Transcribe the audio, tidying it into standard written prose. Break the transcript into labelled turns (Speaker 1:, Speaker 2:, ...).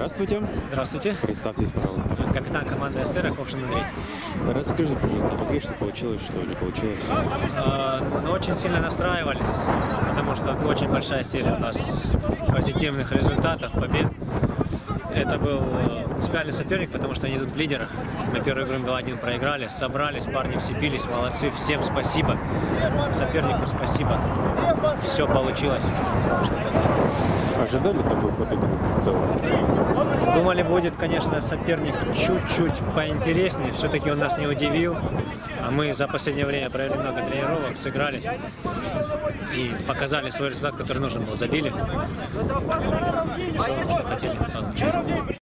Speaker 1: Здравствуйте.
Speaker 2: Здравствуйте.
Speaker 1: Представьтесь, пожалуйста.
Speaker 2: Капитан команды СТ Ковшин Андрей.
Speaker 1: Расскажите, пожалуйста, в игре что получилось, что ли? Получилось?
Speaker 2: Мы очень сильно настраивались, потому что очень большая серия у нас позитивных результатов, побед. Это был принципиальный соперник, потому что они идут в лидерах. Мы первую игру 2-1 проиграли, собрались, парни все бились, молодцы, всем спасибо. Сопернику спасибо. Все получилось, что хотели.
Speaker 1: Ожидали такой ход игры в целом?
Speaker 2: Думали, будет, конечно, соперник чуть-чуть поинтереснее. Все-таки он нас не удивил. А мы за последнее время провели много тренировок, сыгрались и показали свой результат, который нужен был. Забили. Все, что хотели, получили.